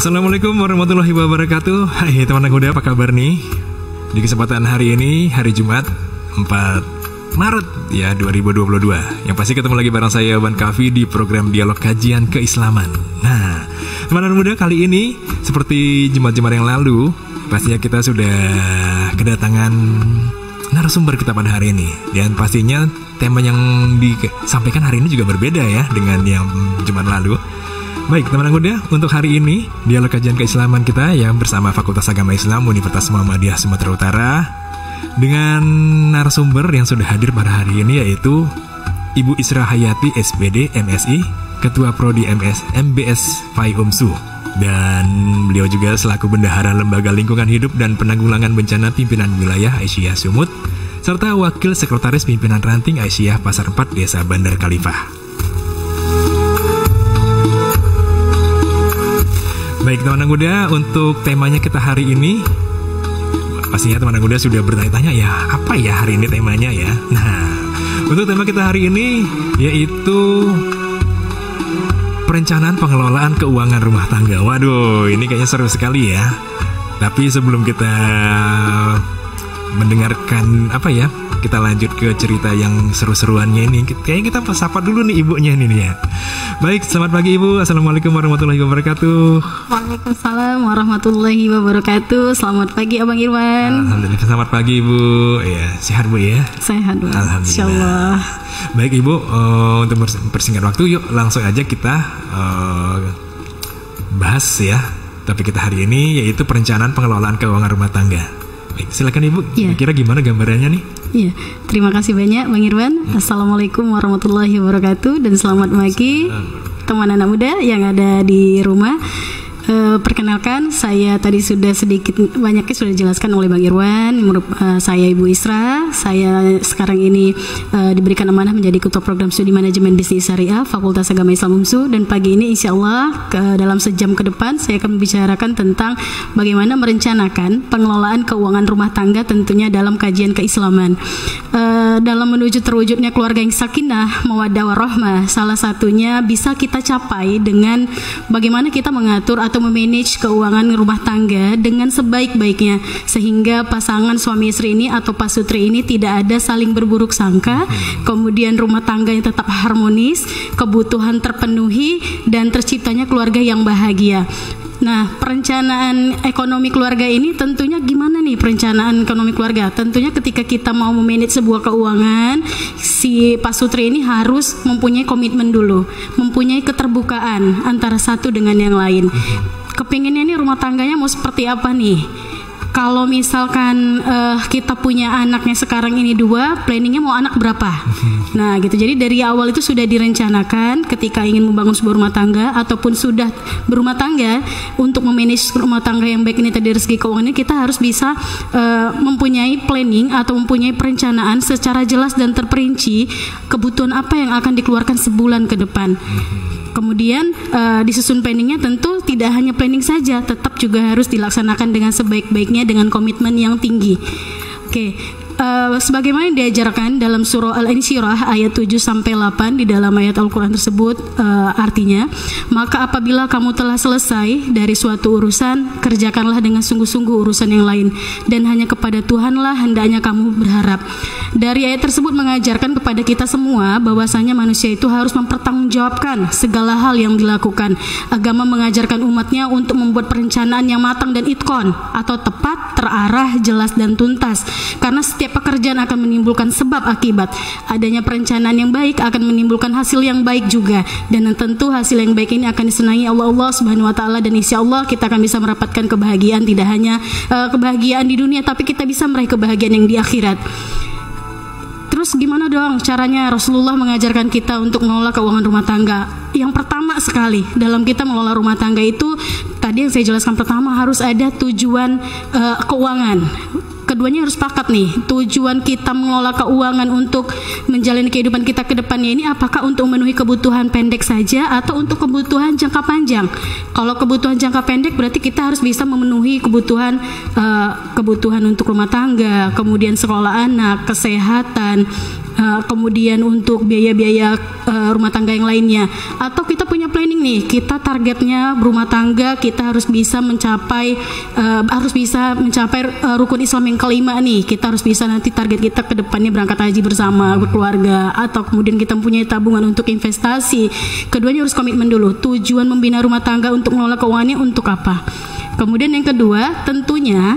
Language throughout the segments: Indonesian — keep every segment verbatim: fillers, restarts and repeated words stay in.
Assalamualaikum warahmatullahi wabarakatuh. Hai teman muda, apa kabar nih? Di kesempatan hari ini, hari Jumat empat Maret ya dua ribu dua puluh dua. Yang pasti ketemu lagi bareng saya Wan Kafi di program Dialog Kajian Keislaman. Nah, teman muda, kali ini seperti Jumat-Jumat yang lalu, pastinya kita sudah kedatangan narasumber kita pada hari ini. Dan pastinya tema yang disampaikan hari ini juga berbeda ya dengan yang Jumat lalu. Baik teman muda, untuk hari ini Dialog Kajian Keislaman kita yang bersama Fakultas Agama Islam Universitas Muhammadiyah Sumatera Utara, dengan narasumber yang sudah hadir pada hari ini yaitu Ibu Isra Hayati S P D M Si, Ketua Prodi M S M B S Fayumsu, dan beliau juga selaku Bendahara Lembaga Lingkungan Hidup dan Penanggulangan Bencana Pimpinan Wilayah Aisyah Sumut, serta Wakil Sekretaris Pimpinan Ranting Aisyah Pasar empat Desa Bandar Khalifah. Baik teman muda, untuk temanya kita hari ini, pastinya teman muda sudah bertanya-tanya ya, apa ya hari ini temanya ya. Nah, untuk tema kita hari ini yaitu perencanaan pengelolaan keuangan rumah tangga. Waduh, ini kayaknya seru sekali ya. Tapi sebelum kita mendengarkan apa ya, kita lanjut ke cerita yang seru-seruannya ini, kayaknya kita sapa dulu nih ibunya ini nih ya. Baik, selamat pagi Ibu. Assalamualaikum warahmatullahi wabarakatuh. Waalaikumsalam warahmatullahi wabarakatuh. Selamat pagi Abang Irwan. Alhamdulillah, selamat pagi Ibu. Ya, sehat Bu ya? Sehat Bu. Alhamdulillah. Insyaallah. Baik Ibu, uh, untuk persingkat waktu, yuk langsung aja kita uh, bahas ya topik kita hari ini, yaitu perencanaan pengelolaan keuangan rumah tangga. Baik, silakan Ibu. Ya. Kira-kira gimana gambarannya nih? Iya, terima kasih banyak Bang Irwan. hmm. Assalamualaikum warahmatullahi wabarakatuh. Dan selamat pagi teman anak muda yang ada di rumah. Uh, perkenalkan, saya tadi sudah sedikit banyaknya sudah dijelaskan oleh Bang Irwan. uh, Saya Ibu Isra. Saya sekarang ini uh, diberikan amanah menjadi Ketua Program Studi Manajemen Bisnis Syariah Fakultas Agama Islam U M S U. Dan pagi ini insya Allah ke, dalam sejam ke depan saya akan membicarakan tentang bagaimana merencanakan pengelolaan keuangan rumah tangga, tentunya dalam kajian keislaman. uh, Dalam menuju terwujudnya keluarga yang sakinah, mawaddah warahmah, salah satunya bisa kita capai dengan bagaimana kita mengatur atau memanage keuangan rumah tangga dengan sebaik-baiknya, sehingga pasangan suami istri ini atau pasutri ini tidak ada saling berburuk sangka, kemudian rumah tangga yang tetap harmonis, kebutuhan terpenuhi, dan terciptanya keluarga yang bahagia. Nah, perencanaan ekonomi keluarga ini tentunya gimana nih perencanaan ekonomi keluarga? Tentunya ketika kita mau memanage sebuah keuangan, si pasutri ini harus mempunyai komitmen dulu, mempunyai keterbukaan antara satu dengan yang lain. Kepinginnya nih rumah tangganya mau seperti apa nih? Kalau misalkan uh, kita punya anaknya sekarang ini dua, planningnya mau anak berapa? Nah gitu, jadi dari awal itu sudah direncanakan ketika ingin membangun sebuah rumah tangga ataupun sudah berumah tangga, untuk memanage rumah tangga yang baik ini tadi segi keuangannya, kita harus bisa uh, mempunyai planning atau mempunyai perencanaan secara jelas dan terperinci kebutuhan apa yang akan dikeluarkan sebulan ke depan. Kemudian uh, disusun planningnya tentu tidak hanya planning saja, tetap juga harus dilaksanakan dengan sebaik-baiknya dengan komitmen yang tinggi. Oke, okay. Uh, sebagaimana yang diajarkan dalam surah Al-Insyirah ayat tujuh sampai delapan, di dalam ayat Al-Quran tersebut uh, artinya, maka apabila kamu telah selesai dari suatu urusan, kerjakanlah dengan sungguh-sungguh urusan yang lain, dan hanya kepada Tuhanlah hendaknya kamu berharap. Dari ayat tersebut mengajarkan kepada kita semua bahwasanya manusia itu harus mempertanggungjawabkan segala hal yang dilakukan. Agama mengajarkan umatnya untuk membuat perencanaan yang matang dan itkon, atau tepat, terarah, jelas dan tuntas. Karena setiap pekerjaan akan menimbulkan sebab akibat. Adanya perencanaan yang baik akan menimbulkan hasil yang baik juga. Dan tentu hasil yang baik ini akan disenangi Allah Allah Subhanahu wa taala, dan insya Allah kita akan bisa mendapatkan kebahagiaan, tidak hanya uh, kebahagiaan di dunia, tapi kita bisa meraih kebahagiaan yang di akhirat. Terus gimana dong caranya Rasulullah mengajarkan kita untuk mengelola keuangan rumah tangga? Yang pertama sekali dalam kita mengelola rumah tangga itu, tadi yang saya jelaskan, pertama harus ada tujuan uh, keuangan. Keduanya harus sepakat nih, tujuan kita mengelola keuangan untuk menjalani kehidupan kita ke depannya ini apakah untuk memenuhi kebutuhan pendek saja atau untuk kebutuhan jangka panjang. Kalau kebutuhan jangka pendek berarti kita harus bisa memenuhi kebutuhan uh, kebutuhan untuk rumah tangga, kemudian sekolah anak, kesehatan, uh, kemudian untuk biaya-biaya uh, rumah tangga yang lainnya. Atau kita punya planning nih, kita targetnya berumah tangga, kita harus bisa mencapai uh, harus bisa mencapai uh, rukun Islam yang kelima nih. Kita harus bisa nanti target kita ke depannya berangkat haji bersama berkeluarga, atau kemudian kita mempunyai tabungan untuk investasi. Keduanya harus komitmen dulu. Tujuan membina rumah tangga untuk mengelola keuangannya untuk apa? Kemudian yang kedua, tentunya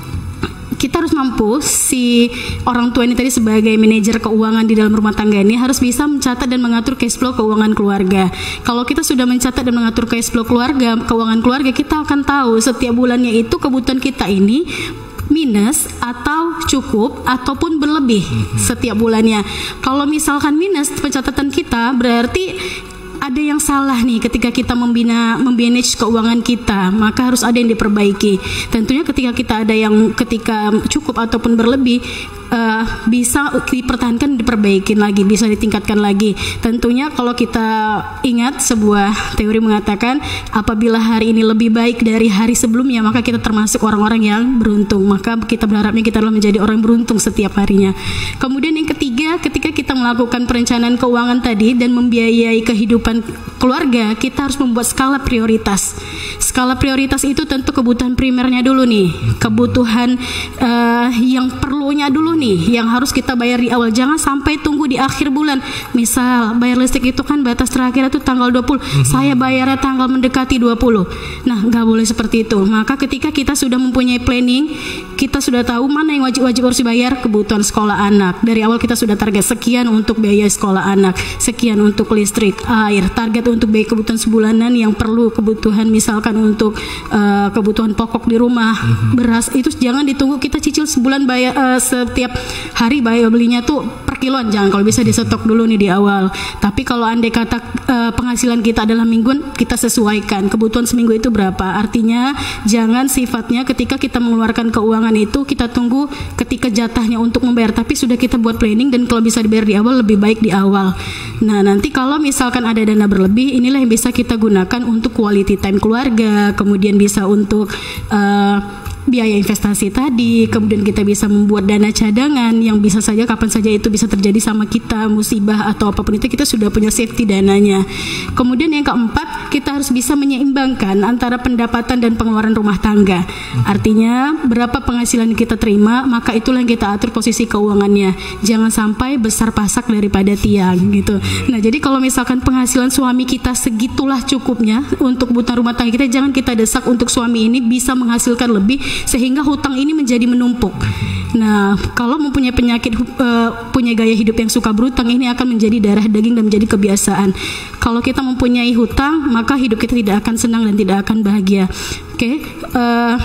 kita harus mampu, si orang tua ini tadi sebagai manajer keuangan di dalam rumah tangga ini harus bisa mencatat dan mengatur cash flow keuangan keluarga. Kalau kita sudah mencatat dan mengatur cash flow keluarga, keuangan keluarga, kita akan tahu setiap bulannya itu kebutuhan kita ini minus atau cukup ataupun berlebih setiap bulannya. Kalau misalkan minus pencatatan kita, berarti ada yang salah nih ketika kita membina memanage keuangan kita, maka harus ada yang diperbaiki. Tentunya ketika kita ada yang ketika cukup ataupun berlebih, uh, bisa dipertahankan, diperbaikin lagi, bisa ditingkatkan lagi. Tentunya kalau kita ingat sebuah teori mengatakan apabila hari ini lebih baik dari hari sebelumnya, maka kita termasuk orang-orang yang beruntung. Maka kita berharapnya kita adalah menjadi orang beruntung setiap harinya. Kemudian yang ketiga, ketika kita melakukan perencanaan keuangan tadi dan membiayai kehidupan keluarga, kita harus membuat skala prioritas. Skala prioritas itu tentu kebutuhan primernya dulu nih, kebutuhan uh, yang perlunya dulu nih, yang harus kita bayar di awal. Jangan sampai tunggu di akhir bulan. Misal bayar listrik itu kan batas terakhir itu tanggal dua puluh, mm-hmm. saya bayarnya tanggal mendekati dua puluh. Nah, nggak boleh seperti itu. Maka ketika kita sudah mempunyai planning, kita sudah tahu mana yang wajib-wajib harus dibayar. Kebutuhan sekolah anak, dari awal kita sudah target sekian untuk biaya sekolah anak, sekian untuk listrik, air, target untuk biaya kebutuhan sebulanan yang perlu, kebutuhan misalkan untuk uh, kebutuhan pokok di rumah, mm-hmm. beras, itu jangan ditunggu kita cicil sebulan bayar, uh, setiap hari bayar belinya tuh per kiloan, jangan. Kalau bisa disetok dulu nih di awal. Tapi kalau andai kata uh, penghasilan kita adalah mingguan, kita sesuaikan kebutuhan seminggu itu berapa. Artinya jangan sifatnya ketika kita mengeluarkan keuangan itu kita tunggu ketika jatahnya untuk membayar, tapi sudah kita buat planning, dan kalau bisa dibayar di awal lebih baik di awal. Nah, nanti kalau misalkan ada dana berlebih, inilah yang bisa kita gunakan untuk quality time keluarga, kemudian bisa untuk uh, biaya investasi tadi, kemudian kita bisa membuat dana cadangan yang bisa saja kapan saja itu bisa terjadi sama kita, musibah atau apapun itu, kita sudah punya safety dananya. Kemudian yang keempat, kita harus bisa menyeimbangkan antara pendapatan dan pengeluaran rumah tangga. Artinya berapa penghasilan kita terima, maka itulah yang kita atur posisi keuangannya. Jangan sampai besar pasak daripada tiang gitu. Nah, jadi kalau misalkan penghasilan suami kita segitulah cukupnya untuk kebutuhan rumah tangga kita, jangan kita desak untuk suami ini bisa menghasilkan lebih sehingga hutang ini menjadi menumpuk. Nah, kalau mempunyai penyakit uh, punya gaya hidup yang suka berhutang, ini akan menjadi darah daging dan menjadi kebiasaan. Kalau kita mempunyai hutang, maka hidup kita tidak akan senang dan tidak akan bahagia. Oke, okay? uh,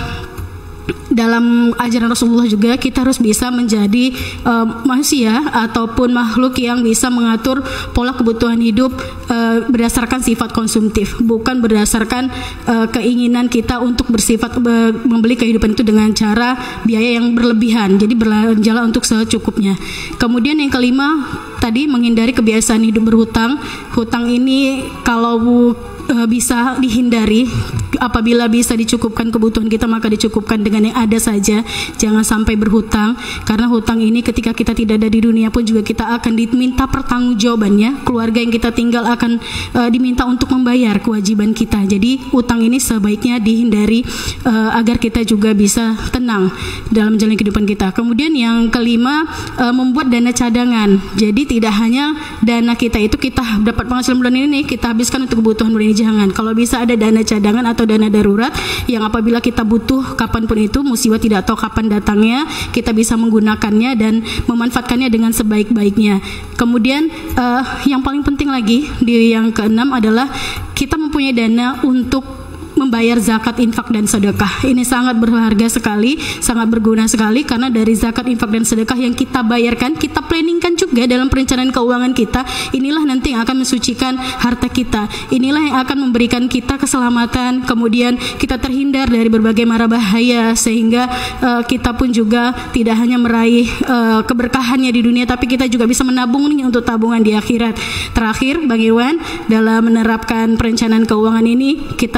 dalam ajaran Rasulullah juga kita harus bisa menjadi uh, manusia ataupun makhluk yang bisa mengatur pola kebutuhan hidup uh, berdasarkan sifat konsumtif, bukan berdasarkan uh, keinginan kita untuk bersifat uh, membeli kehidupan itu dengan cara biaya yang berlebihan. Jadi berjalan untuk secukupnya. Kemudian yang kelima tadi, menghindari kebiasaan hidup berhutang. Hutang ini kalau bisa dihindari, apabila bisa dicukupkan kebutuhan kita maka dicukupkan dengan yang ada saja, jangan sampai berhutang, karena hutang ini ketika kita tidak ada di dunia pun juga kita akan diminta pertanggungjawabannya. Keluarga yang kita tinggal akan uh, diminta untuk membayar kewajiban kita. Jadi hutang ini sebaiknya dihindari uh, agar kita juga bisa tenang dalam menjalani kehidupan kita. Kemudian yang kelima, uh, membuat dana cadangan. Jadi tidak hanya dana kita itu kita dapat penghasilan bulan ini kita habiskan untuk kebutuhan bulan ini. Jangan. Kalau bisa ada dana cadangan atau dana darurat yang apabila kita butuh kapanpun itu, musibah tidak tahu kapan datangnya, kita bisa menggunakannya dan memanfaatkannya dengan sebaik-baiknya. Kemudian uh, yang paling penting lagi di yang keenam adalah kita mempunyai dana untuk membayar zakat, infak, dan sedekah. Ini sangat berharga sekali, sangat berguna sekali, karena dari zakat, infak, dan sedekah yang kita bayarkan, kita planningkan juga dalam perencanaan keuangan kita. Inilah nanti yang akan mensucikan harta kita. Inilah yang akan memberikan kita keselamatan, kemudian kita terhindar dari berbagai mara bahaya, sehingga uh, kita pun juga tidak hanya meraih uh, keberkahannya di dunia, tapi kita juga bisa menabung nih untuk tabungan di akhirat. Terakhir, Bang Irwan, dalam menerapkan perencanaan keuangan ini, kita harus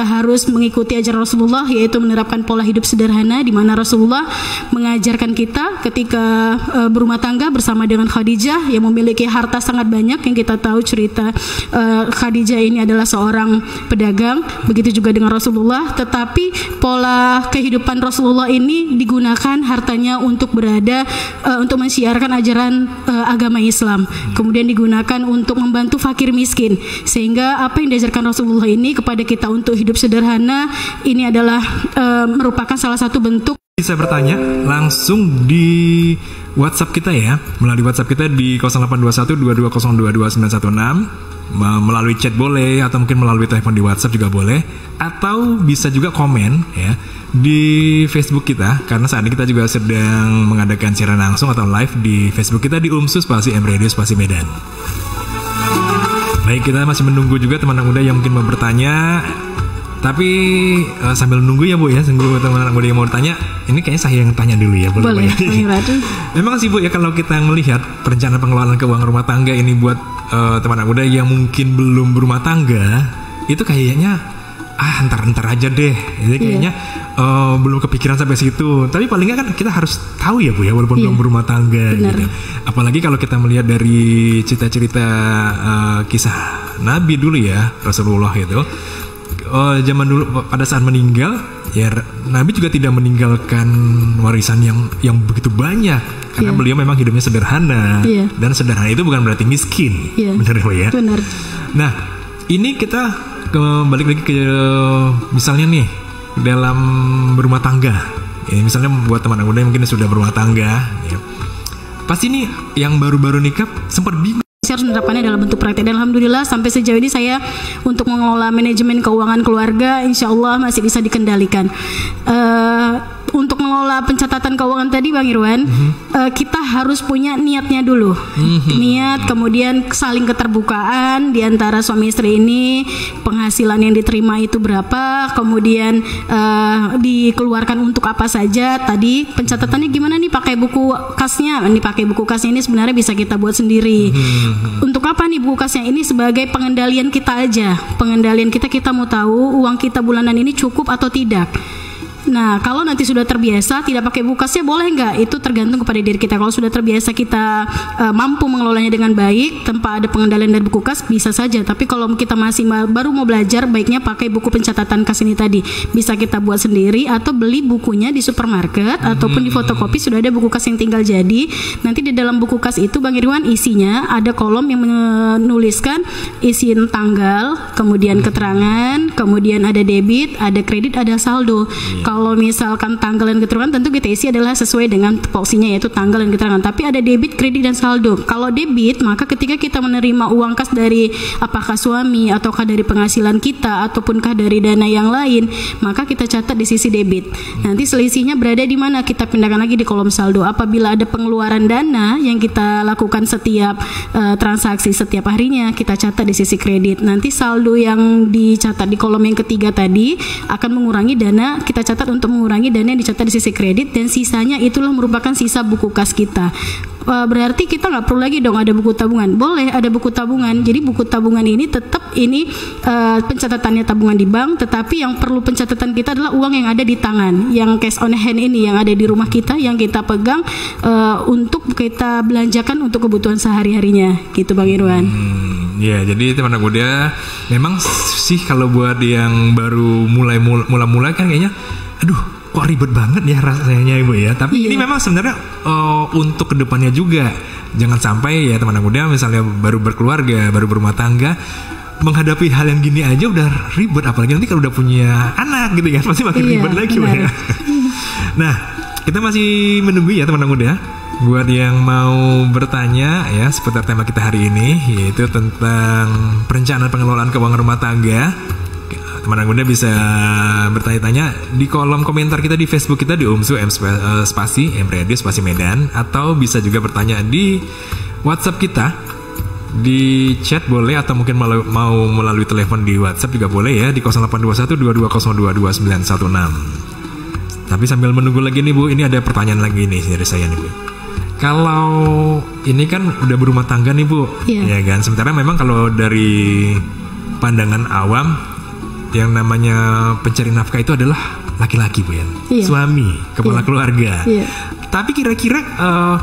terus mengikuti ajaran Rasulullah, yaitu menerapkan pola hidup sederhana, di mana Rasulullah mengajarkan kita ketika uh, berumah tangga bersama dengan Khadijah yang memiliki harta sangat banyak. Yang kita tahu cerita uh, Khadijah ini adalah seorang pedagang, begitu juga dengan Rasulullah. Tetapi pola kehidupan Rasulullah ini digunakan hartanya untuk berada uh, untuk mensiarkan ajaran uh, agama Islam, kemudian digunakan untuk membantu fakir miskin, sehingga apa yang diajarkan Rasulullah ini kepada kita untuk hidup sederhana ini adalah uh, merupakan salah satu bentuk. Bisa bertanya langsung di WhatsApp kita ya, melalui WhatsApp kita di nol delapan dua satu dua dua nol dua dua sembilan satu enam, melalui chat boleh, atau mungkin melalui telepon di WhatsApp juga boleh, atau bisa juga komen ya di Facebook kita, karena saat ini kita juga sedang mengadakan siaran langsung atau live di Facebook kita di UMSU spasi M Radio spasi Medan. Baik, kita masih menunggu juga teman-teman muda yang mungkin mau bertanya. Tapi uh, sambil nunggu ya Bu ya, sambil teman-teman muda yang mau bertanya, ini kayaknya saya yang tanya dulu ya. Boleh, boleh ya? Memang sih Bu ya, kalau kita melihat perencanaan pengelolaan keuangan rumah tangga ini buat uh, teman-teman muda yang mungkin belum berumah tangga, itu kayaknya ah entar-entar aja deh. Jadi kayaknya yeah. uh, belum kepikiran sampai situ. Tapi paling nggak kan kita harus tahu ya Bu ya, walaupun yeah. belum berumah tangga gitu. Apalagi kalau kita melihat dari cerita-cerita uh, kisah Nabi dulu ya, Rasulullah itu. Oh, zaman dulu pada saat meninggal ya, Nabi juga tidak meninggalkan warisan yang yang begitu banyak, karena yeah. beliau memang hidupnya sederhana, yeah. dan sederhana itu bukan berarti miskin, yeah. benar ya? Benar. Nah, ini kita balik lagi ke misalnya nih dalam berumah tangga, ya, misalnya buat teman-teman muda yang mungkin sudah berumah tangga, ya, pasti nih yang baru-baru nikah sempat bingung. Saya harus menerapkannya dalam bentuk praktek, dan alhamdulillah sampai sejauh ini saya untuk mengelola manajemen keuangan keluarga insya Allah masih bisa dikendalikan. Uh, untuk mengelola pencatatan keuangan tadi Bang Irwan, mm-hmm. uh, kita harus punya niatnya dulu, mm-hmm. niat, kemudian saling keterbukaan di antara suami istri ini, penghasilan yang diterima itu berapa, kemudian uh, dikeluarkan untuk apa saja. Tadi pencatatannya gimana nih, pakai buku kasnya, ini pakai buku kasnya ini sebenarnya bisa kita buat sendiri. Mm-hmm. Untuk apa nih buku kasnya ini? Sebagai pengendalian kita aja, pengendalian kita, kita mau tahu uang kita bulanan ini cukup atau tidak. Nah, kalau nanti sudah terbiasa tidak pakai buku kasnya boleh nggak? Itu tergantung kepada diri kita. Kalau sudah terbiasa kita uh, mampu mengelolanya dengan baik tanpa ada pengendalian dari buku kas, bisa saja. Tapi kalau kita masih ma- baru mau belajar, baiknya pakai buku pencatatan kas ini tadi. Bisa kita buat sendiri atau beli bukunya di supermarket, hmm. ataupun di fotokopi sudah ada buku kas yang tinggal jadi. Nanti di dalam buku kas itu Bang Irwan isinya ada kolom yang menuliskan isin tanggal, kemudian keterangan, kemudian ada debit, ada kredit, ada saldo. Yeah. Kalau misalkan tanggal dan keterangan tentu kita isi adalah sesuai dengan porsinya, yaitu tanggal dan keterangan. Tapi ada debit, kredit, dan saldo. Kalau debit, maka ketika kita menerima uang kas dari apakah suami ataukah dari penghasilan kita ataupunkah dari dana yang lain, maka kita catat di sisi debit. Nanti selisihnya berada di mana? Kita pindahkan lagi di kolom saldo. Apabila ada pengeluaran dana yang kita lakukan setiap uh, transaksi setiap harinya, kita catat di sisi kredit. Nanti saldo yang dicatat di kolom yang ketiga tadi akan mengurangi dana, kita catat untuk mengurangi dana yang dicatat di sisi kredit, dan sisanya itulah merupakan sisa buku kas kita. Berarti kita nggak perlu lagi dong ada buku tabungan. Boleh ada buku tabungan. Jadi buku tabungan ini tetap ini uh, pencatatannya tabungan di bank, tetapi yang perlu pencatatan kita adalah uang yang ada di tangan, yang cash on hand ini, yang ada di rumah kita, yang kita pegang uh, untuk kita belanjakan untuk kebutuhan sehari-harinya, gitu Bang Irwan. Hmm, ya, jadi teman-teman muda, memang sih kalau buat yang baru mulai mula-mula kan kayaknya aduh kok ribet banget ya rasanya Ibu ya. Tapi yeah. ini memang sebenarnya uh, untuk kedepannya juga. Jangan sampai ya teman-teman muda misalnya baru berkeluarga, baru berumah tangga, menghadapi hal yang gini aja udah ribet. Apalagi nanti kalau udah punya anak gitu kan, pasti makin yeah, ribet lagi ya. Nah, kita masih menunggu ya teman-teman muda, buat yang mau bertanya ya seputar tema kita hari ini, yaitu tentang perencanaan pengelolaan keuangan rumah tangga. Teman-teman muda bisa bertanya-tanya di kolom komentar kita di Facebook kita di UMSU M spasi M Radio spasi Medan, atau bisa juga bertanya di WhatsApp kita, di chat boleh, atau mungkin mau, mau melalui telepon di WhatsApp juga boleh ya di nol delapan dua satu dua dua nol dua dua sembilan satu enam. Tapi sambil menunggu lagi nih Bu, ini ada pertanyaan lagi nih dari saya nih Bu. Kalau ini kan udah berumah tangga nih Bu, yeah. ya kan. Sementara memang kalau dari pandangan awam, yang namanya pencari nafkah itu adalah laki-laki, Bu ya. Iya. Suami, kepala iya. keluarga. Iya. Tapi kira-kira uh,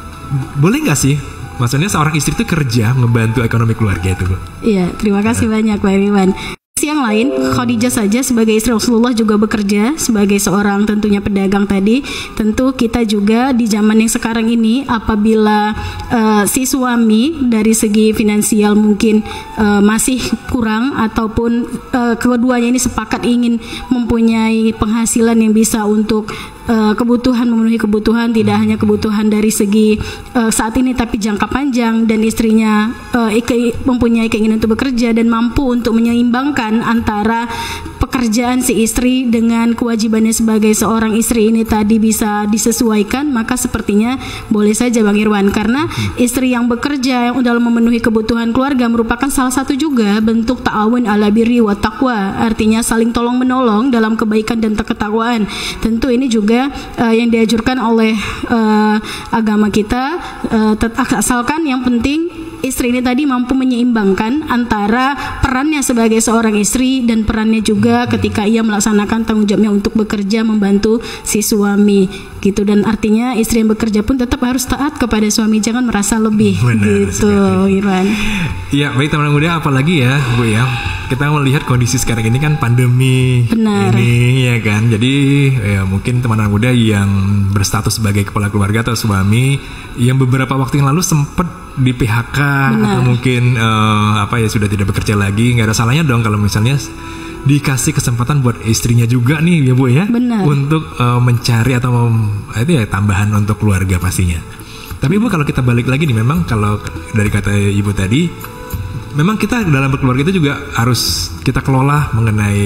boleh nggak sih? Maksudnya seorang istri itu kerja membantu ekonomi keluarga itu, Bu? Iya, terima kasih nah. banyak Pak Irwan. Yang lain, Khadijah saja sebagai istri Rasulullah juga bekerja sebagai seorang tentunya pedagang tadi. Tentu kita juga di zaman yang sekarang ini apabila uh, si suami dari segi finansial mungkin uh, masih kurang ataupun uh, keduanya ini sepakat ingin mempunyai penghasilan yang bisa untuk uh, kebutuhan, memenuhi kebutuhan, tidak hanya kebutuhan dari segi uh, saat ini tapi jangka panjang, dan istrinya uh, mempunyai keinginan untuk bekerja dan mampu untuk menyeimbangkan antara pekerjaan si istri dengan kewajibannya sebagai seorang istri ini tadi bisa disesuaikan, maka sepertinya boleh saja Bang Irwan, karena istri yang bekerja yang dalam memenuhi kebutuhan keluarga merupakan salah satu juga bentuk ta'awun ala birri wa taqwa, artinya saling tolong menolong dalam kebaikan dan ketakwaan. Tentu ini juga uh, yang dianjurkan oleh uh, agama kita, uh, asalkan yang penting istri ini tadi mampu menyeimbangkan antara perannya sebagai seorang istri dan perannya juga ketika ia melaksanakan tanggung jawabnya untuk bekerja membantu si suami gitu. Dan artinya istri yang bekerja pun tetap harus taat kepada suami, jangan merasa lebih. Benar, gitu Irwan. Ya baik teman-teman muda, apalagi ya Bu ya, kita melihat kondisi sekarang ini kan pandemi. Benar. Ini ya kan, jadi ya mungkin teman-teman muda yang berstatus sebagai kepala keluarga atau suami yang beberapa waktu yang lalu sempat di P H K. Benar. Atau mungkin uh, apa ya sudah tidak bekerja lagi, nggak ada salahnya dong kalau misalnya dikasih kesempatan buat istrinya juga nih ya Bu ya. Benar. Untuk uh, mencari atau mem, itu ya tambahan untuk keluarga pastinya. Tapi Bu, kalau kita balik lagi nih, memang kalau dari kata Ibu tadi, memang kita dalam berkeluarga itu juga harus kita kelola mengenai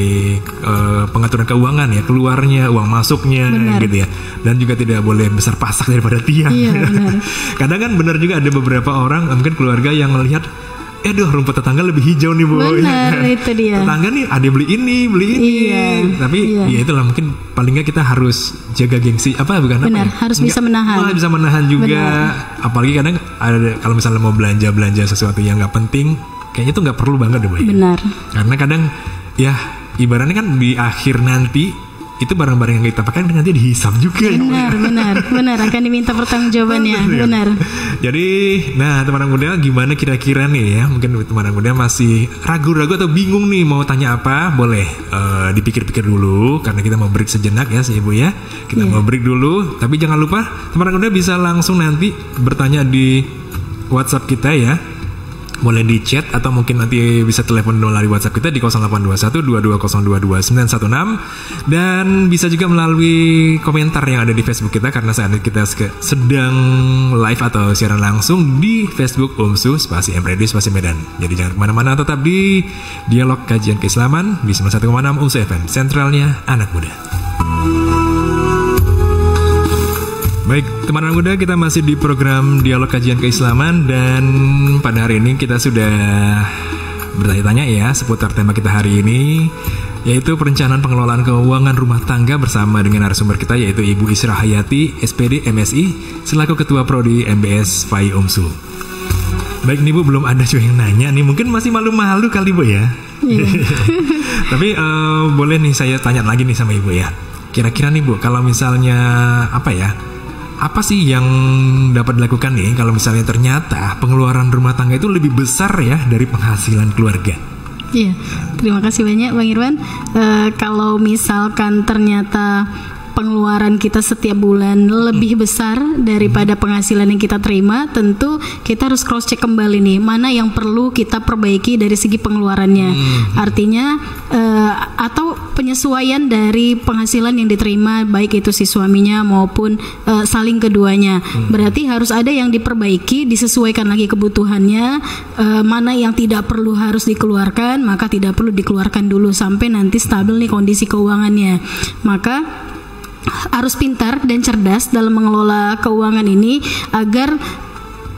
uh, pengaturan keuangan ya, keluarnya, uang masuknya. Benar. Gitu ya. Dan juga tidak boleh besar pasak daripada tiang. Iya, benar. Kadang kan benar juga ada beberapa orang mungkin keluarga yang melihat, eh duh rumput tetangga lebih hijau nih Bu. Benar, ya, itu dia. Tetangga nih ada beli ini, beli ini. Iya, tapi iya. ya itulah mungkin paling nggak kita harus jaga gengsi apa bukan? Benar, apa ya? harus bisa menahan. Malah bisa menahan juga. Benar. Apalagi kadang ada kalau misalnya mau belanja belanja sesuatu yang nggak penting, kayaknya tuh nggak perlu banget deh Bu. Benar. Karena kadang ya ibaratnya kan di akhir nanti itu barang-barang yang kita pakai nanti dihisap juga. Benar, ya, benar, benar akan diminta pertanggungjawabannya. Benar. benar. Jadi, nah teman-teman muda, gimana kira-kira nih ya? Mungkin teman-teman muda masih ragu-ragu atau bingung nih mau tanya apa? Boleh uh, dipikir-pikir dulu karena kita mau break sejenak ya, si Ibu ya. Kita yeah. mau break dulu, tapi jangan lupa teman-teman muda bisa langsung nanti bertanya di WhatsApp kita ya. Boleh di chat atau mungkin nanti bisa telepon melalui WhatsApp kita di nol delapan dua satu dua dua nol dua dua sembilan satu enam, dan bisa juga melalui komentar yang ada di Facebook kita karena saat ini kita sedang live atau siaran langsung di Facebook Umsu spasi M Radio spasi Medan. Jadi jangan kemana-mana, tetap di Dialog Kajian Keislaman di sembilan puluh satu koma enam Umsu F M, sentralnya anak muda. Baik, teman-teman muda, kita masih di program Dialog Kajian Keislaman, dan pada hari ini kita sudah bertanya-tanya ya seputar tema kita hari ini, yaitu perencanaan pengelolaan keuangan rumah tangga bersama dengan narasumber kita yaitu Ibu Isra Hayati, S P D M S I, selaku Ketua Prodi M B S F A I Umsu. Baik nih Bu, belum ada juga yang nanya nih, mungkin masih malu-malu kali Bu ya. Yeah. Tapi uh, boleh nih saya tanya lagi nih sama Ibu ya. Kira-kira nih Bu, kalau misalnya apa ya? Apa sih yang dapat dilakukan nih kalau misalnya ternyata pengeluaran rumah tangga itu lebih besar ya dari penghasilan keluarga? Iya, terima kasih banyak Bang Irwan. E, kalau misalkan ternyata pengeluaran kita setiap bulan lebih besar daripada penghasilan yang kita terima, tentu kita harus cross check kembali nih mana yang perlu kita perbaiki dari segi pengeluarannya. Hmm. Artinya uh, atau penyesuaian dari penghasilan yang diterima baik itu si suaminya maupun uh, saling keduanya. Hmm. Berarti harus ada yang diperbaiki, disesuaikan lagi kebutuhannya, uh, mana yang tidak perlu harus dikeluarkan, maka tidak perlu dikeluarkan dulu sampai nanti stabil nih kondisi keuangannya. Maka harus pintar dan cerdas dalam mengelola keuangan ini agar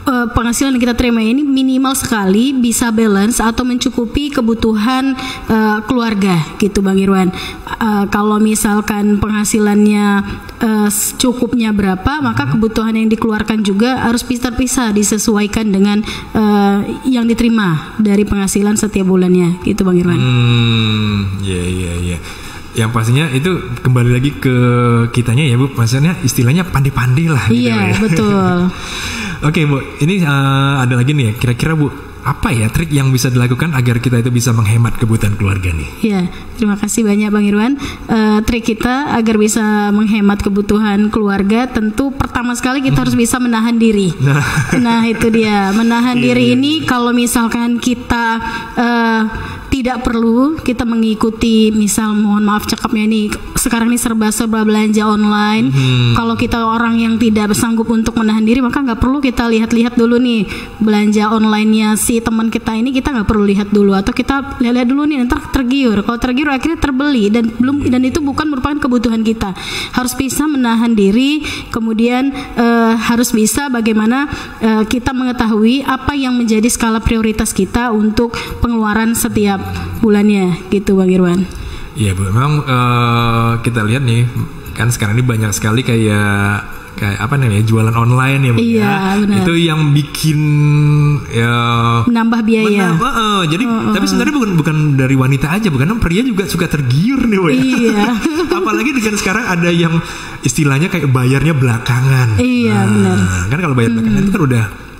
uh, penghasilan yang kita terima ini minimal sekali bisa balance atau mencukupi kebutuhan uh, keluarga gitu Bang Irwan. Uh, kalau misalkan penghasilannya uh, cukupnya berapa, maka kebutuhan yang dikeluarkan juga harus pisah-pisah disesuaikan dengan uh, yang diterima dari penghasilan setiap bulannya gitu Bang Irwan. Hmm, ya ya ya. Yang pastinya itu kembali lagi ke kitanya ya Bu, maksudnya istilahnya pandai-pandai lah. Iya gitu ya. Betul. Oke Bu, ini uh, ada lagi nih ya, kira-kira Bu, apa ya trik yang bisa dilakukan agar kita itu bisa menghemat kebutuhan keluarga nih? Iya, terima kasih banyak Bang Irwan. Uh, trik kita agar bisa menghemat kebutuhan keluarga, tentu pertama sekali kita hmm. harus bisa menahan diri. Nah, nah itu dia, menahan diri ini kalau misalkan kita uh, tidak perlu kita mengikuti, misal mohon maaf cakapnya ini sekarang ini serba-serba belanja online. Hmm. Kalau kita orang yang tidak sanggup untuk menahan diri, maka nggak perlu kita lihat-lihat dulu nih belanja online-nya si teman kita ini, kita nggak perlu lihat dulu, atau kita lihat-lihat dulu nih, ntar tergiur. Kalau tergiur akhirnya terbeli dan belum, dan itu bukan merupakan kebutuhan kita. Harus bisa menahan diri, kemudian uh, harus bisa bagaimana uh, kita mengetahui apa yang menjadi skala prioritas kita untuk pengeluaran setiap bulannya gitu Bang Irwan. Iya Bu, memang uh, kita lihat nih kan sekarang ini banyak sekali kayak kayak apa namanya jualan online ya Bu. Iya, ya. Benar. Itu yang bikin ya menambah biaya. Menambah, uh, jadi uh, uh, tapi sebenarnya bukan bukan dari wanita aja, bukan pria juga suka tergiur nih Bu. Ya. Iya. Apalagi dengan sekarang ada yang istilahnya kayak bayarnya belakangan. Iya, nah, benar. Kan kalau bayar belakangan hmm. itu kan udah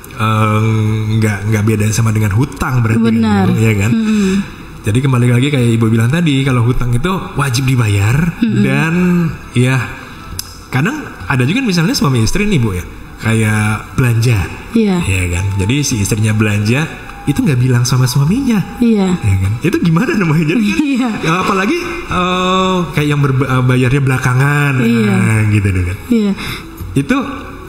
nggak uh, nggak beda sama dengan hutang berarti. Benar. Kan, ya kan. Hmm. Jadi kembali lagi kayak Ibu bilang tadi, kalau hutang itu wajib dibayar hmm. dan ya kadang ada juga misalnya suami istri nih Bu ya, kayak belanja, iya, ya kan. Jadi si istrinya belanja itu nggak bilang sama suaminya, iya, ya kan. Itu gimana namanya? Jadi kan, iya. ya, apalagi uh, kayak yang berbayarnya belakangan, iya. nah, gitu kan. Iya. Itu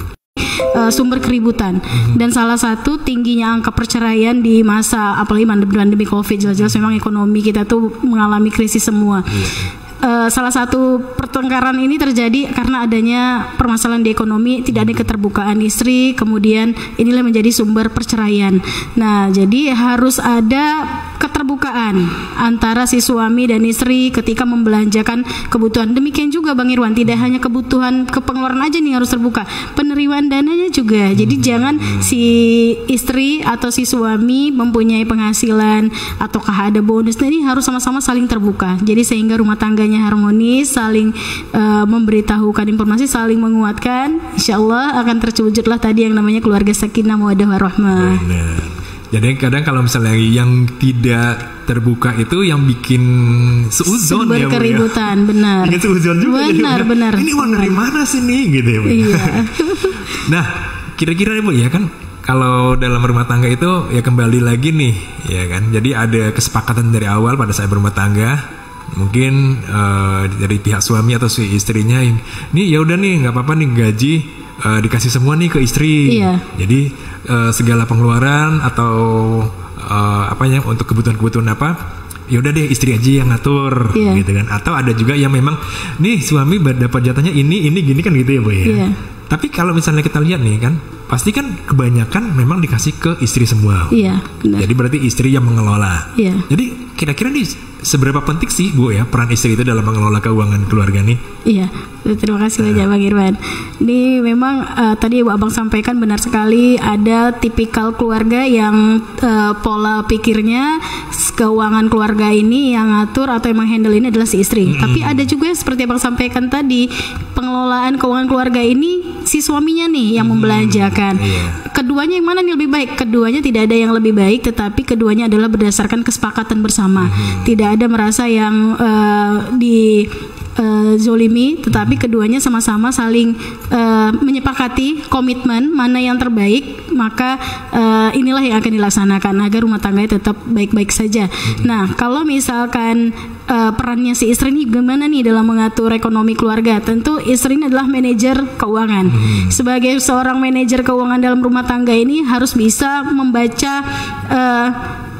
Uh, sumber keributan mm-hmm. dan salah satu tingginya angka perceraian di masa apalagi pandemi Covid, jelas-jelas memang ekonomi kita tuh mengalami krisis semua. Yeah. Uh, salah satu pertengkaran ini terjadi karena adanya permasalahan di ekonomi, tidak ada keterbukaan istri, kemudian inilah menjadi sumber perceraian. Nah, jadi harus ada keterbukaan antara si suami dan istri ketika membelanjakan kebutuhan. Demikian juga Bang Irwan, tidak hanya kebutuhan kepengeluaran aja nih harus terbuka, penerimaan dananya juga. Jadi jangan si istri atau si suami mempunyai penghasilan ataukah ada bonus, nah ini harus sama-sama saling terbuka. Jadi sehingga rumah tangga harmonis, saling uh, memberitahukan informasi, saling menguatkan. Insya Allah akan terwujudlah tadi yang namanya keluarga sakinah mawaddah warahmah. Benar. Jadi kadang kalau misalnya yang tidak terbuka itu yang bikin seuzon ya, keributan, ya. Benar. Bikin seuzon juga. Benar, jadi, benar. Ini uang dari mana sih nih, gitu ya Bu? Iya. Nah, kira-kira nih Bu ya kan, kalau dalam rumah tangga itu ya kembali lagi nih, ya kan. Jadi ada kesepakatan dari awal pada saat berumah tangga. Mungkin uh, dari pihak suami atau si istrinya, ini ya udah nih nggak apa-apa nih gaji uh, dikasih semua nih ke istri. Iya. Jadi uh, segala pengeluaran atau uh, apanya untuk kebutuhan-kebutuhan apa, ya udah deh istri aja yang ngatur, iya. Gitu kan. Atau ada juga yang memang nih suami dapat jatahnya ini ini gini kan gitu ya Bu ya. Iya. Tapi kalau misalnya kita lihat nih kan, pasti kan kebanyakan memang dikasih ke istri semua. Iya, benar. Jadi berarti istri yang mengelola. Iya. Jadi kira-kira nih seberapa penting sih Bu ya peran istri itu dalam mengelola keuangan keluarga nih? Iya, terima kasih banyak uh. Bang Irwan. Ini memang uh, tadi Abang sampaikan benar sekali, ada tipikal keluarga yang uh, pola pikirnya keuangan keluarga ini yang ngatur atau yang menghandle ini adalah si istri. Mm-hmm. Tapi ada juga seperti Abang sampaikan tadi, pengelolaan keuangan keluarga ini si suaminya nih yang mm-hmm. membelanjakan. Yeah. Keduanya yang mana nih lebih baik? Keduanya tidak ada yang lebih baik, tetapi keduanya adalah berdasarkan kesepakatan bersama. Mm-hmm. Tidak ada merasa yang uh, di Uh, zolimi, tetapi keduanya sama-sama saling uh, menyepakati komitmen mana yang terbaik, maka uh, inilah yang akan dilaksanakan agar rumah tangganya tetap baik-baik saja. Mm-hmm. Nah, kalau misalkan uh, perannya si istri ini gimana nih dalam mengatur ekonomi keluarga? Tentu istri ini adalah manajer keuangan. Mm-hmm. Sebagai seorang manajer keuangan dalam rumah tangga ini harus bisa membaca uh,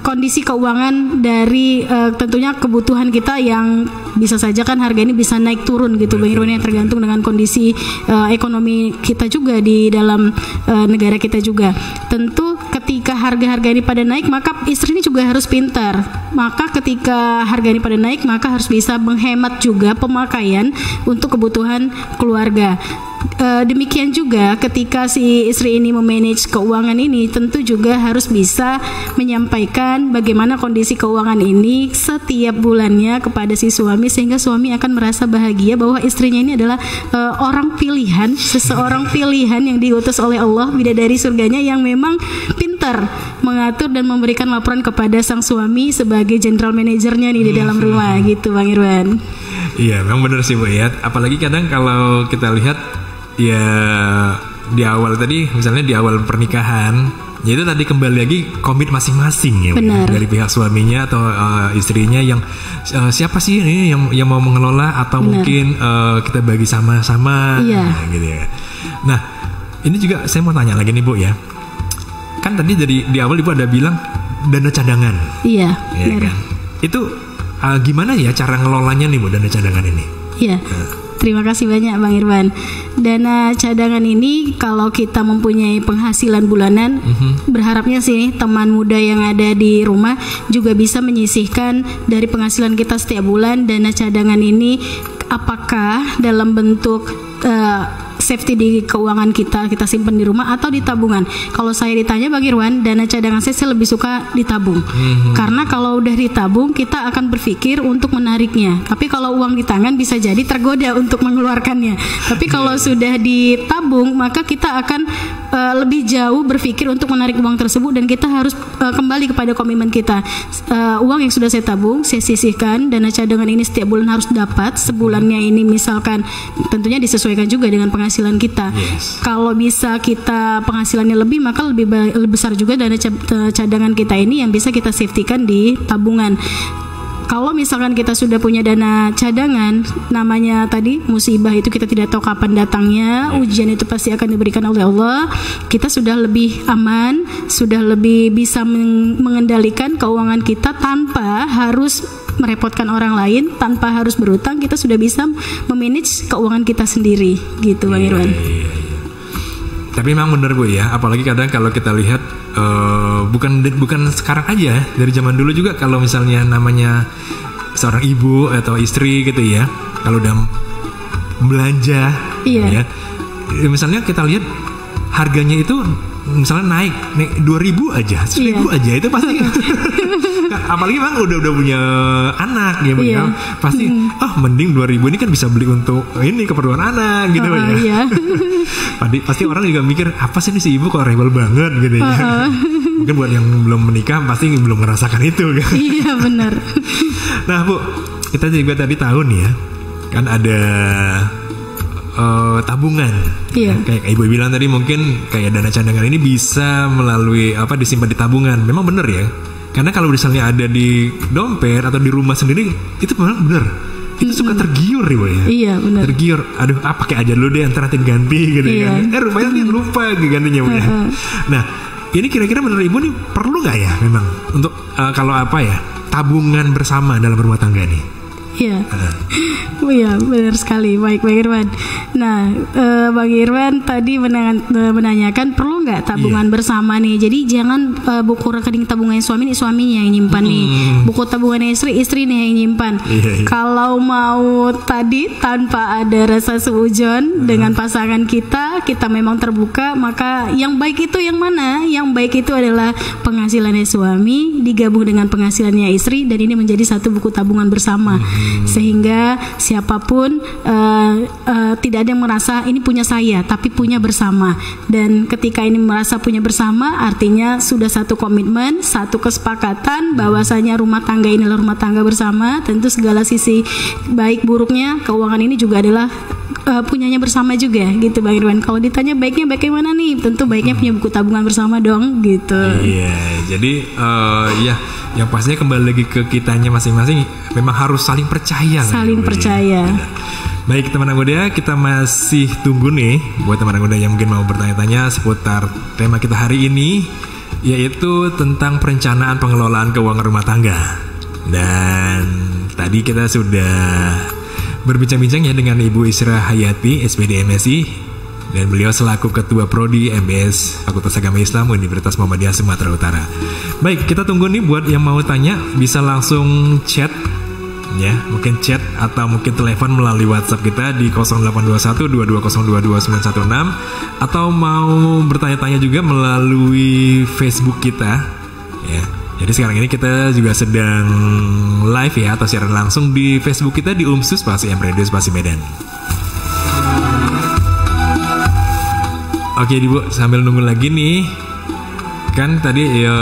kondisi keuangan dari uh, tentunya kebutuhan kita yang bisa saja kan harga ini bisa naik turun gitu Bang Irwan, yang tergantung dengan kondisi uh, ekonomi kita juga di dalam uh, negara kita juga. Tentu ketika harga-harga ini pada naik, maka istri ini juga harus pintar. Maka ketika harga ini pada naik, maka harus bisa menghemat juga pemakaian untuk kebutuhan keluarga. Uh, demikian juga ketika si istri ini memanage keuangan ini, tentu juga harus bisa menyampaikan bagaimana kondisi keuangan ini setiap bulannya kepada si suami, sehingga suami akan merasa bahagia bahwa istrinya ini adalah uh, orang pilihan, seseorang pilihan yang diutus oleh Allah, bidadari surganya yang memang pintar mengatur dan memberikan laporan kepada sang suami sebagai general manajernya nih di dalam rumah gitu Bang Irwan. Iya, memang benar sih Bu ya. Apalagi kadang kalau kita lihat ya di awal tadi, misalnya di awal pernikahan, ya itu tadi kembali lagi komit masing-masing ya, ya dari pihak suaminya atau uh, istrinya yang uh, siapa sih ini yang yang mau mengelola atau Benar. mungkin uh, kita bagi sama-sama, iya. nah, gitu ya. Nah ini juga saya mau tanya lagi nih Bu ya, kan tadi dari di awal Ibu ada bilang dana cadangan, iya, ya, kan? Itu uh, gimana ya cara ngelolanya nih Bu dana cadangan ini? Iya. Nah. Terima kasih banyak Bang Irwan. Dana cadangan ini kalau kita mempunyai penghasilan bulanan, mm-hmm. berharapnya sih teman muda yang ada di rumah juga bisa menyisihkan dari penghasilan kita setiap bulan. Dana cadangan ini apakah dalam bentuk uh, safety di keuangan kita, kita simpan di rumah atau di tabungan. Kalau saya ditanya Bang Irwan, dana cadangan saya, saya lebih suka ditabung. Mm-hmm. Karena kalau udah ditabung, kita akan berpikir untuk menariknya. Tapi kalau uang di tangan bisa jadi tergoda untuk mengeluarkannya. Tapi kalau yeah. sudah ditabung, maka kita akan uh, lebih jauh berpikir untuk menarik uang tersebut, dan kita harus uh, kembali kepada komitmen kita. Uh, uang yang sudah saya tabung, saya sisihkan. Dana cadangan ini setiap bulan harus dapat. Sebulannya ini misalkan tentunya disesuaikan juga dengan penghasilan penghasilan kita. Yes. Kalau bisa kita penghasilannya lebih, maka lebih, lebih besar juga dana cadangan kita ini yang bisa kita safety-kan di tabungan. Kalau misalkan kita sudah punya dana cadangan, namanya tadi musibah itu kita tidak tahu kapan datangnya, ujian itu pasti akan diberikan oleh Allah. Kita sudah lebih aman, sudah lebih bisa mengendalikan keuangan kita tanpa harus merepotkan orang lain, tanpa harus berutang. Kita sudah bisa memanage keuangan kita sendiri gitu Bang Irwan. Iya, iya, iya. Tapi memang benar Bu ya, apalagi kadang kalau kita lihat uh, bukan bukan sekarang aja, dari zaman dulu juga kalau misalnya namanya seorang ibu atau istri gitu ya, kalau udah belanja, iya. ya, misalnya kita lihat harganya itu misalnya naik, naik dua ribu aja, seribu iya. aja itu pasti. Apalagi bang udah udah punya anak ya, iya. pasti mm. oh mending dua ribu ini kan bisa beli untuk ini keperluan anak gitu uh, ya. Iya. pasti, pasti orang juga mikir apa sih ini si ibu kok rebel banget gitu ya. Uh, uh. Mungkin buat yang belum menikah pasti belum merasakan itu kan. Iya benar. Nah Bu, kita juga tadi tahu nih ya, kan ada uh, tabungan. Iya. Kayak ibu bilang tadi, mungkin kayak dana cadangan ini bisa melalui apa disimpan di tabungan. Memang benar ya. Karena kalau misalnya ada di dompet atau di rumah sendiri, itu memang benar. Itu mm-hmm. suka tergiur ya, Bu ya. Iya, benar. Tergiur. Aduh, ah pakai aja dulu deh, ntar nanti ganti gitu iya. kan. Eh, rupanya mm-hmm. lupa gantinya, Bu ya. Uh-huh. Nah, ini kira-kira menurut Ibu nih perlu nggak ya memang untuk uh, kalau apa ya, tabungan bersama dalam rumah tangga nih? Iya, uh. iya benar sekali, baik Bang Irwan. Nah, uh, Bang Irwan tadi menanya, menanyakan perlu nggak tabungan yeah. bersama nih. Jadi jangan uh, buku rekening tabungan suami nih suaminya yang nyimpan hmm. nih, buku tabungan istri istri nih yang nyimpan. Yeah, yeah. Kalau mau tadi tanpa ada rasa seujon uh. dengan pasangan kita, kita memang terbuka. Maka yang baik itu yang mana? Yang baik itu adalah penghasilannya suami digabung dengan penghasilannya istri, dan ini menjadi satu buku tabungan bersama. Hmm. Sehingga siapapun uh, uh, tidak ada yang merasa ini punya saya, tapi punya bersama. Dan ketika ini merasa punya bersama, artinya sudah satu komitmen, satu kesepakatan bahwasanya rumah tangga ini adalah rumah tangga bersama. Tentu segala sisi baik buruknya keuangan ini juga adalah uh, punyanya bersama juga gitu Bang Irwan. Kalau ditanya baiknya bagaimana nih, tentu baiknya punya buku tabungan bersama dong gitu. Iya, jadi uh, ya yang pastinya kembali lagi ke kitanya masing-masing, memang harus saling percaya. Saling kan, percaya. Ya. Baik teman muda, kita masih tunggu nih buat teman muda yang mungkin mau bertanya-tanya seputar tema kita hari ini. yaitu tentang perencanaan pengelolaan keuangan rumah tangga. Dan tadi kita sudah berbincang-bincang ya dengan Ibu Isra Hayati, S P D M Si, dan beliau selaku Ketua Prodi M B S Fakultas Agama Islam Universitas Muhammadiyah Sumatera Utara. Baik, kita tunggu nih buat yang mau tanya bisa langsung chat ya, mungkin chat atau mungkin telepon melalui WhatsApp kita di nol delapan dua satu dua dua nol dua dua sembilan satu enam, atau mau bertanya-tanya juga melalui Facebook kita ya. Jadi sekarang ini kita juga sedang live ya, atau siaran langsung di Facebook kita di Umsus Spasi M Radio Spasi Medan. Oke Ibu, sambil nunggu lagi nih, kan tadi ya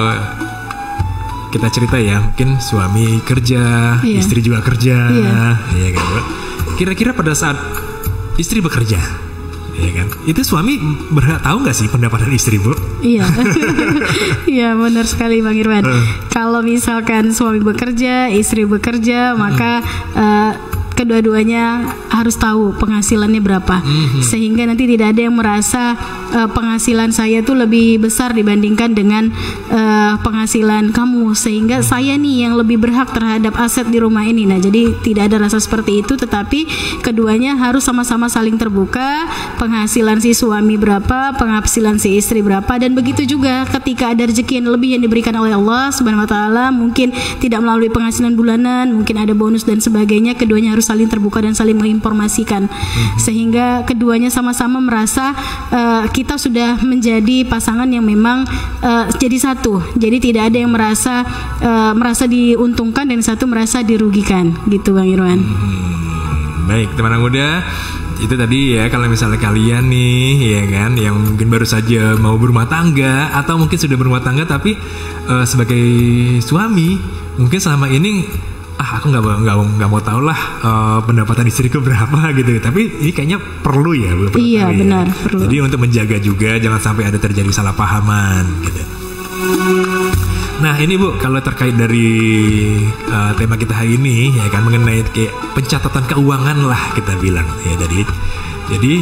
kita cerita ya, mungkin suami kerja, iya. istri juga kerja, iya, ya kan Bu. Kira-kira pada saat istri bekerja, ya kan, itu suami berhak tahu nggak sih pendapatan istri Bu? Iya, iya benar sekali Bang Irwan. Uh. Kalau misalkan suami bekerja, istri bekerja, maka uh, kedua-duanya harus tahu penghasilannya berapa, mm-hmm. sehingga nanti tidak ada yang merasa uh, penghasilan saya tuh lebih besar dibandingkan dengan uh, penghasilan kamu, sehingga mm-hmm. saya nih yang lebih berhak terhadap aset di rumah ini. Nah, jadi tidak ada rasa seperti itu, tetapi keduanya harus sama-sama saling terbuka. Penghasilan si suami berapa, penghasilan si istri berapa, dan begitu juga ketika ada rezeki yang lebih yang diberikan oleh Allah Subhanahu Wa Taala, mungkin tidak melalui penghasilan bulanan, mungkin ada bonus dan sebagainya, keduanya harus saling terbuka dan saling menginformasikan, hmm. sehingga keduanya sama-sama merasa uh, kita sudah menjadi pasangan yang memang uh, jadi satu. Jadi tidak ada yang merasa uh, merasa diuntungkan dan satu merasa dirugikan, gitu Bang Irwan. Hmm, baik teman muda, itu tadi ya, kalau misalnya kalian nih ya kan yang mungkin baru saja mau berumah tangga atau mungkin sudah berumah tangga tapi uh, sebagai suami mungkin selama ini ah aku nggak nggak nggak mau tahu lah uh, pendapatan istriku berapa gitu, tapi ini kayaknya perlu ya Bu. Iya benar ya. perlu. Jadi untuk menjaga juga jangan sampai ada terjadi salah pahaman gitu. Nah ini Bu, kalau terkait dari uh, tema kita hari ini ya kan, mengenai kayak pencatatan keuangan lah kita bilang ya. Jadi jadi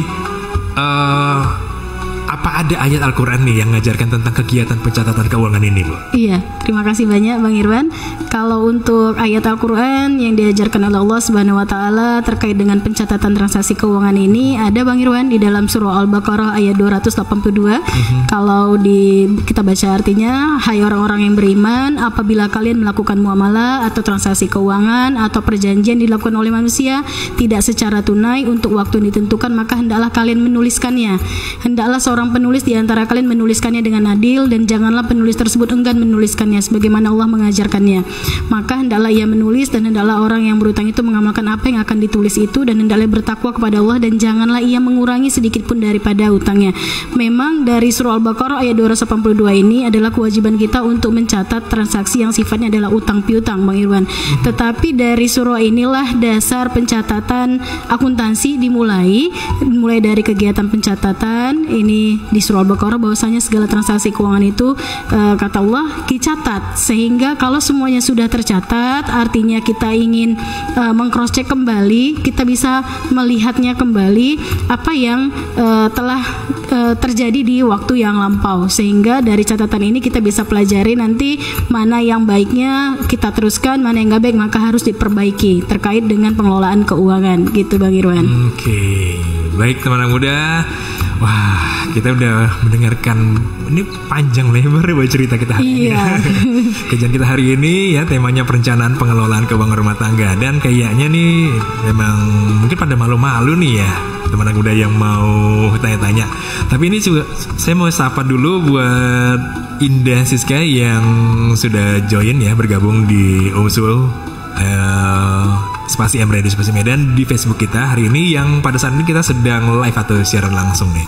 uh, apa ada ayat Al-Quran nih yang mengajarkan tentang kegiatan pencatatan keuangan ini Bu? Iya, terima kasih banyak Bang Irwan. Kalau untuk ayat Al-Quran yang diajarkan oleh Allah Subhanahu Wa Taala terkait dengan pencatatan transaksi keuangan ini, ada Bang Irwan di dalam surah Al-Baqarah ayat dua ratus delapan puluh dua. Mm-hmm. Kalau di kita baca artinya, hai orang-orang yang beriman, apabila kalian melakukan muamalah atau transaksi keuangan atau perjanjian dilakukan oleh manusia tidak secara tunai untuk waktu yang ditentukan, maka hendaklah kalian menuliskannya. Hendaklah seorang penulis di antara kalian menuliskannya dengan adil, dan janganlah penulis tersebut enggan menuliskannya sebagaimana Allah mengajarkannya. Maka hendaklah ia menulis, dan hendaklah orang yang berutang itu mengamalkan apa yang akan ditulis itu, dan hendaklah bertakwa kepada Allah, dan janganlah ia mengurangi sedikit pun daripada utangnya. Memang dari surah Al-Baqarah ayat dua ratus delapan puluh dua ini adalah kewajiban kita untuk mencatat transaksi yang sifatnya adalah utang piutang Bang Irwan. Mm-hmm. Tetapi dari surah inilah dasar pencatatan akuntansi dimulai, mulai dari kegiatan pencatatan ini di surah Al-Baqarah, bahwasanya segala transaksi keuangan itu uh, kata Allah dicatat, sehingga kalau semuanya sudah tercatat artinya kita ingin uh, meng-cross check kembali, kita bisa melihatnya kembali apa yang uh, telah uh, terjadi di waktu yang lampau, sehingga dari catatan ini kita bisa pelajari nanti mana yang baiknya kita teruskan, mana yang nggak baik maka harus diperbaiki terkait dengan pengelolaan keuangan, gitu Bang Irwan. Oke, okay. Baik teman-teman muda. Wah, kita udah mendengarkan ini panjang lebar ya cerita kita hari iya. ini. Kajian kita hari ini ya temanya perencanaan pengelolaan keuangan rumah tangga, dan kayaknya nih memang mungkin pada malu-malu nih ya teman-teman muda yang mau tanya-tanya. Tapi ini juga saya mau sapa dulu buat Indah Siska yang sudah join ya, bergabung di Umsul uh, Spasi M Radio Spasi Medan di Facebook kita hari ini, yang pada saat ini kita sedang live atau siaran langsung nih.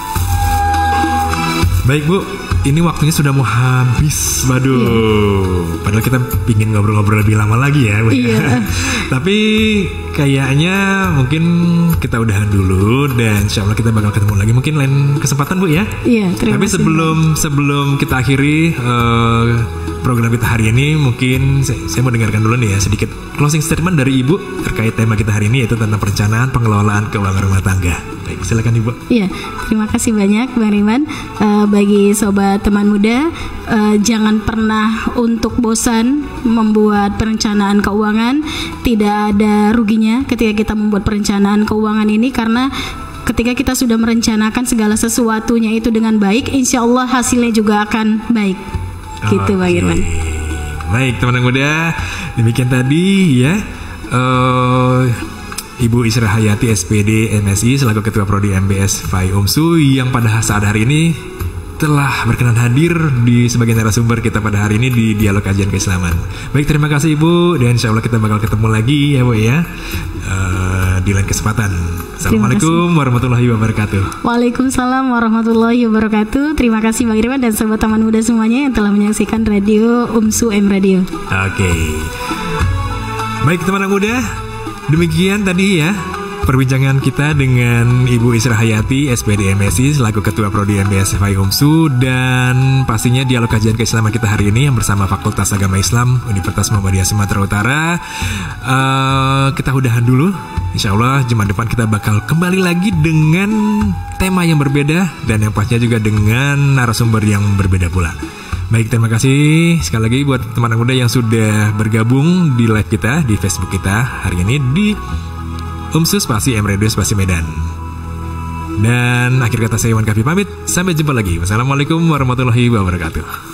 Baik Bu, ini waktunya sudah mau habis, waduh. Iya. Padahal kita pingin ngobrol-ngobrol lebih lama lagi ya, Bu. Iya. Tapi kayaknya mungkin kita udahan dulu, dan insya Allah kita bakal ketemu lagi mungkin lain kesempatan Bu ya. Iya. Terima Tapi kasih. sebelum sebelum kita akhiri uh, program kita hari ini, mungkin saya, saya mau dengarkan dulu nih ya sedikit closing statement dari Ibu terkait tema kita hari ini, yaitu tentang perencanaan pengelolaan keuangan rumah tangga. Baik, silakan Ibu. Iya, terima kasih banyak Bang Riman. Uh, bagi sobat buat teman muda, uh, jangan pernah untuk bosan membuat perencanaan keuangan. Tidak ada ruginya ketika kita membuat perencanaan keuangan ini, karena ketika kita sudah merencanakan segala sesuatunya itu dengan baik, insya Allah hasilnya juga akan baik. Gitu Bang Irwan. Baik teman muda, demikian tadi ya uh, Ibu Isra Hayati S P D M Si selaku Ketua Prodi M B S F A I UMSU yang pada saat hari ini telah berkenan hadir di sebagai narasumber kita pada hari ini di Dialog Kajian Keislaman. Baik, terima kasih Ibu, dan insya Allah kita bakal ketemu lagi ya Bu ya uh, di lain kesempatan. Assalamualaikum warahmatullahi wabarakatuh. Waalaikumsalam warahmatullahi wabarakatuh. Terima kasih Bang Irwan dan sahabat teman muda semuanya yang telah menyaksikan radio UMSU M Radio. Oke, okay. Baik teman muda, demikian tadi ya perbincangan kita dengan Ibu Isra Hayati S P D M Si selaku Ketua Prodi M B S F A I UMSU, dan pastinya dialog kajian keislaman kita hari ini yang bersama Fakultas Agama Islam Universitas Muhammadiyah Sumatera Utara. Uh, kita udahan dulu. Insya Allah Jumat depan kita bakal kembali lagi dengan tema yang berbeda dan yang pastinya juga dengan narasumber yang berbeda pula. Baik, terima kasih sekali lagi buat teman muda yang sudah bergabung di live kita di Facebook kita hari ini di UMSU spasi M Radio spasi Medan. Dan akhir kata saya Iwan Kafi pamit. Sampai jumpa lagi. Wassalamualaikum warahmatullahi wabarakatuh.